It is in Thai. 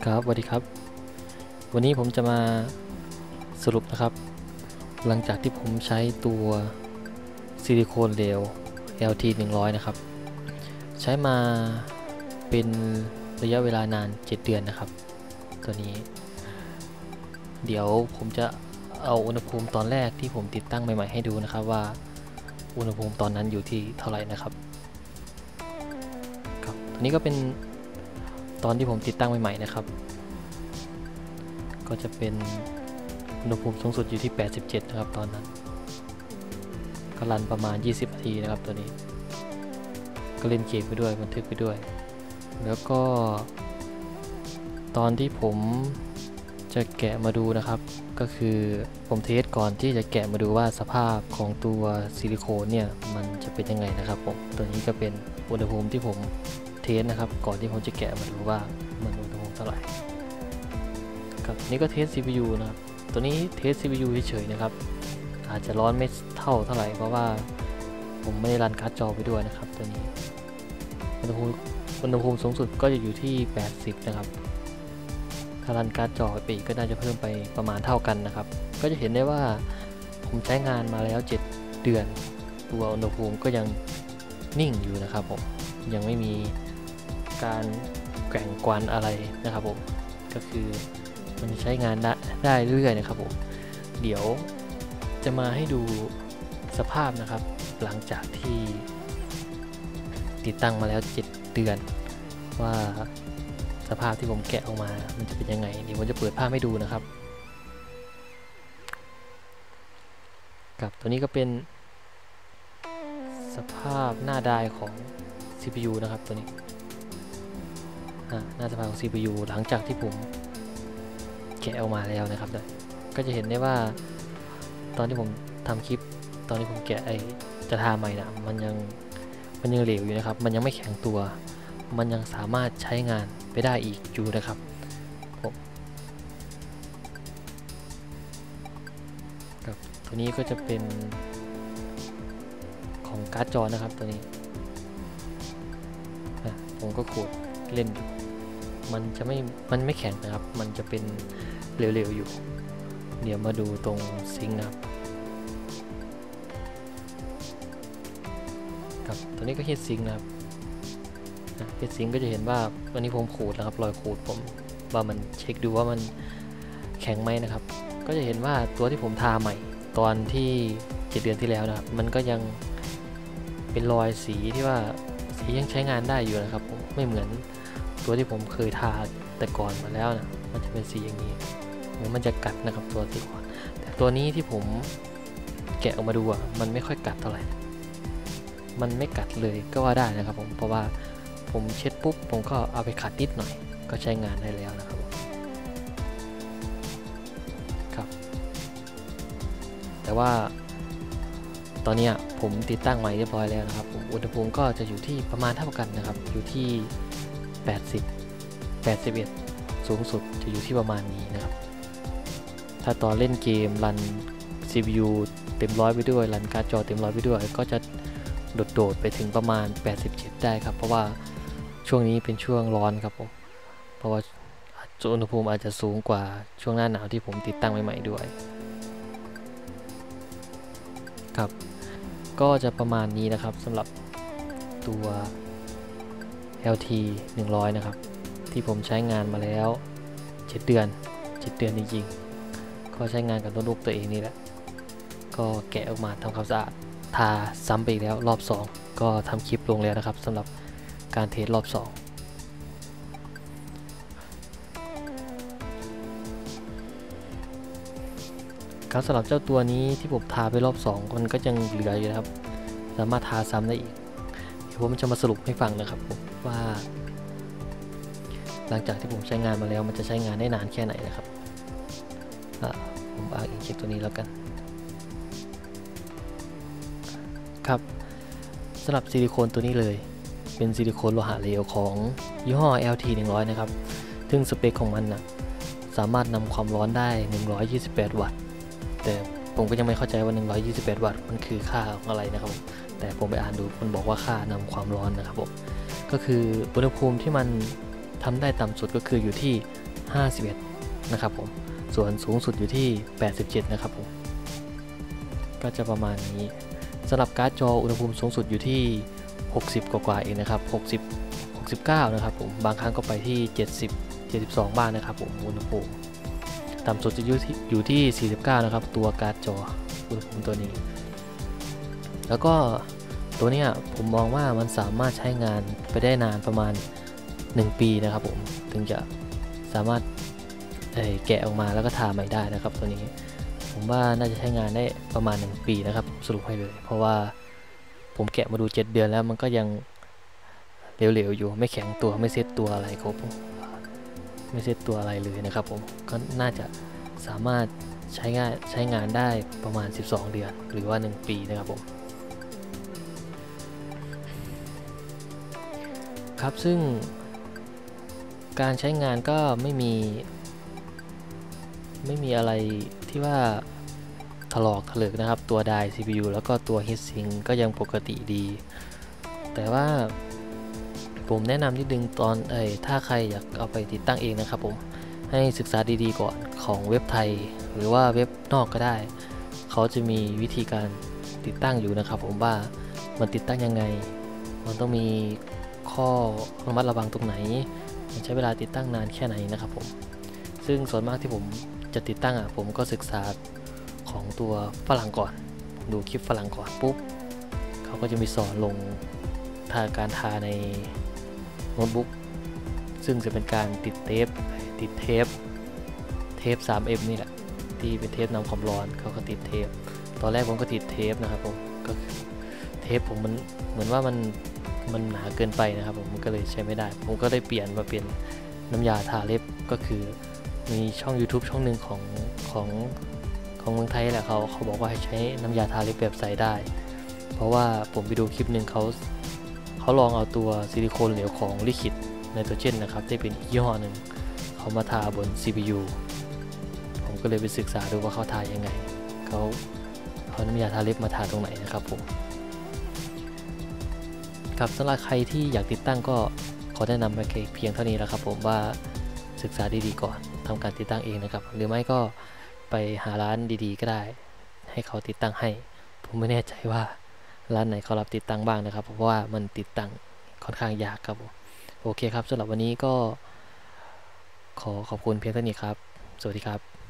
ครับสวัสดีครับวันนี้ผมจะมาสรุปนะครับหลังจากที่ผมใช้ตัวซิลิโคนเหลว LT 100นะครับใช้มาเป็นระยะเวลานาน7 เดือนนะครับตัวนี้เดี๋ยวผมจะเอาอุณหภูมิตอนแรกที่ผมติดตั้งใหม่ๆให้ดูนะครับว่าอุณหภูมิตอนนั้นอยู่ที่เท่าไหร่นะครับตัวนี้ก็เป็นตอนที่ผมติดตั้งใหม่ๆนะครับก็จะเป็นอุณหภูมิสูงสุดอยู่ที่87นะครับตอนนั้นก็รันประมาณ20 นาทีนะครับตัวนี้ก็เล่นเกมไปด้วยบันทึกไปด้วยแล้วก็ตอนที่ผมจะแกะมาดูนะครับก็คือผมเทสก่อนที่จะแกะมาดูว่าสภาพของตัวซิลิโคนเนี่ยมันจะเป็นยังไงนะครับผมตัวนี้ก็เป็นอุณหภูมิที่ผมเทสนะครับก่อนที่ผมจะแกะมาดูว่ามันอุณหภูมิเท่าไหร่ครับนี่ก็เทส CPU นะครับตัวนี้เทส CPU เฉยๆนะครับอาจจะร้อนไม่เท่าไหร่เพราะว่าผมไม่ได้รันการ์ดจอไปด้วยนะครับตัวนี้อุณหภูมิสูงสุดก็จะอยู่ที่80นะครับถ้ารันการ์ดจอไปอีกก็น่าจะเพิ่มไปประมาณเท่ากันนะครับก็จะเห็นได้ว่าผมใช้งานมาแล้ว7 เดือนตัวอุณหภูมิก็ยังนิ่งอยู่นะครับผมยังไม่มีการแกว่งกวนอะไรนะครับผมก็คือมันใช้งานได้เรื่อยๆนะครับผมเดี๋ยวจะมาให้ดูสภาพนะครับหลังจากที่ติดตั้งมาแล้ว7 เดือนว่าสภาพที่ผมแกะออกมามันจะเป็นยังไงเดี๋ยวผมจะเปิดภาพให้ดูนะครับกับตัวนี้ก็เป็นสภาพหน้าไดร์ของ CPU นะครับตัวนี้หน้าสภาพของ CPU หลังจากที่ผมแกะออกมาแล้วนะครับก็จะเห็นได้ว่าตอนที่ผมทำคลิปตอนที่ผมแกะจะทาใหม่นะมันยังเหลวอยู่นะครับมันยังไม่แข็งตัวมันยังสามารถใช้งานไปได้อีกอยู่นะครับครับตัวนี้ก็จะเป็นของการ์ดจอนะครับตัวนี้ผมก็ขูดเล่นมันไม่แข็งนะครับมันจะเป็นเหลวๆอยู่เดี๋ยวมาดูตรงซิงค์นะครับตัวนี้ก็ฮีทซิงค์นะครับฮีทซิงค์ก็จะเห็นว่าวันนี้ผมขูดแล้วครับรอยขูดผมว่ามันเช็คดูว่ามันแข็งไหมนะครับก็จะเห็นว่าตัวที่ผมทาใหม่ตอนที่7 เดือนที่แล้วนะครับมันก็ยังเป็นรอยสีที่ว่าสียังใช้งานได้อยู่นะครับผมไม่เหมือนตัวที่ผมเคยทาแต่ก่อนมาแล้วนะมันจะเป็นสีอย่างนี้มันจะกัดนะครับตัวที่ก่อนแต่ตัวนี้ที่ผมแกะออกมาดูมันไม่ค่อยกัดเท่าไหร่มันไม่กัดเลยก็ว่าได้นะครับผมเพราะว่าผมเช็ดปุ๊บผมก็เอาไปขัดนิดหน่อยก็ใช้งานได้แล้วนะครับครับแต่ว่าตอนนี้ผมติดตั้งใหม่เรียบร้อยแล้วนะครับอุณหภูมิก็จะอยู่ที่ประมาณเท่ากันนะครับอยู่ที่80 81สูงสุดจะอยู่ที่ประมาณนี้นะครับถ้าตอนเล่นเกมรัน CPU เต็มร้อยไปด้วยรันการ์ดจอเต็มร้อยไปด้วยก็จะโดดไปถึงประมาณ87ได้ครับเพราะว่าช่วงนี้เป็นช่วงร้อนครับผมเพราะว่าอุณหภูมิอาจจะสูงกว่าช่วงหน้าหนาวที่ผมติดตั้งใหม่ๆด้วยครับก็จะประมาณนี้นะครับสำหรับตัว LT 100นะครับที่ผมใช้งานมาแล้ว7 เดือนจริงๆก็ใช้งานกับโน้ตบุ๊กตัวเองนี่แหละก็แกะออกมาทำความสะอาดทาซ้ำไปอีกแล้วรอบ2ก็ทำคลิปลงแล้วนะครับสำหรับการเทสรอบ2ครับสำหรับเจ้าตัวนี้ที่ผมทาไปรอบ2มันก็ยังเหลืออยู่นะครับสามารถทาซ้ำได้อีกเดี๋ยวผมจะมาสรุปให้ฟังนะครับผมว่าหลังจากที่ผมใช้งานมาแล้วมันจะใช้งานได้นานแค่ไหนนะครับผมอ้างอิงเช็คตัวนี้แล้วกันครับสำหรับซิลิโคนตัวนี้เลยเป็นซิลิโคนโลหะเหลวของยี่ห้อ LT 100นะครับซึ่งสเปคของมันนะสามารถนำความร้อนได้128 วัตต์แต่ผมก็ยังไม่เข้าใจว่า128 วัตต์มันคือค่าของอะไรนะครับแต่ผมไปอ่านดูมันบอกว่าค่านำความร้อนนะครับผมก็คืออุณหภูมิที่มันทำได้ต่ำสุดก็คืออยู่ที่ 51นะครับผมส่วนสูงสุดอยู่ที่87นะครับผมก็จะประมาณนี้สำหรับการ์ดจออุณหภูมิสูงสุดอยู่ที่60กว่าเองนะครับ69นะครับผมบางครั้งก็ไปที่72บ้างนะครับผมอุณหภูมิต่ำสุดจะอยู่ที่49นะครับตัวการ์ดจออุณหภูมิตัวนี้แล้วก็ตัวเนี้ยผมมองว่ามันสามารถใช้งานไปได้นานประมาณ1ปีนะครับผมถึงจะสามารถแกะออกมาแล้วก็ทาใหม่ได้นะครับตัวนี้ผมว่าน่าจะใช้งานได้ประมาณ1ปีนะครับสรุปให้เลยเพราะว่าผมแกะมาดู7เดือนแล้วมันก็ยังเหลวๆอยู่ไม่แข็งตัวไม่เซ็ตตัวอะไรครับไม่เซ็ตตัวอะไรเลยนะครับผมก็น่าจะสามารถใช้งานได้ประมาณ12เดือนหรือว่า1ปีนะครับผมครับซึ่งการใช้งานก็ไม่มีอะไรที่ว่าถลอกถลึกนะครับตัวไดร์ CPU แล้วก็ตัว Heatsink ก็ยังปกติดีแต่ว่าผมแนะนำนิดนึงตอนถ้าใครอยากเอาไปติดตั้งเองนะครับผมให้ศึกษาดีๆก่อนของเว็บไทยหรือว่าเว็บนอกก็ได้เขาจะมีวิธีการติดตั้งอยู่นะครับผมว่ามันติดตั้งยังไงมันต้องมีข้อระมัดระวังตรงไหนมันใช้เวลาติดตั้งนานแค่ไหนนะครับผมซึ่งส่วนมากที่ผมจะติดตั้งผมก็ศึกษาของตัวฝรั่งก่อนดูคลิปฝรั่งก่อนปุ๊บเขาก็จะมีสอนลงการทาในโน้ตบุ๊กซึ่งจะเป็นการติดเทป 3M นี่แหละที่เป็นเทปนำความร้อนเขาก็ติดเทปตอนแรกผมก็ติดเทปนะครับผมก็เทปผมมันเหมือนว่ามันหนาเกินไปนะครับผมมันก็เลยใช้ไม่ได้ผมก็ได้เปลี่ยนมาเป็นน้ำยาทาเล็บก็คือมีช่อง YouTube ช่องหนึ่งของเมืองไทยแหละเขาบอกว่าให้ใช้น้ำยาทาเล็บแบบใสได้เพราะว่าผมไปดูคลิปหนึ่งเขาลองเอาตัวซิลิโคนเหลวของลิคิดไนโตรเจนนะครับที่เป็นอีกยี่ห้อหนึ่งเขามาทาบน CPU ผมก็เลยไปศึกษาดูว่าเขาทายังไงเขาน้ำยาทาเล็บมาทาตรงไหนนะครับผมครับสำหรับใครที่อยากติดตั้งก็ขอแนะนำไปเพียงเท่านี้แล้วครับผมว่าศึกษาดีๆก่อนทำการติดตั้งเองนะครับหรือไม่ก็ไปหาร้านดีๆก็ได้ให้เขาติดตั้งให้ผมไม่แน่ใจว่าร้านไหนเขารับติดตั้งบ้างนะครับเพราะว่ามันติดตั้งค่อนข้างยากครับผมโอเคครับสำหรับวันนี้ก็ขอบคุณเพียงเท่านี้ครับสวัสดีครับ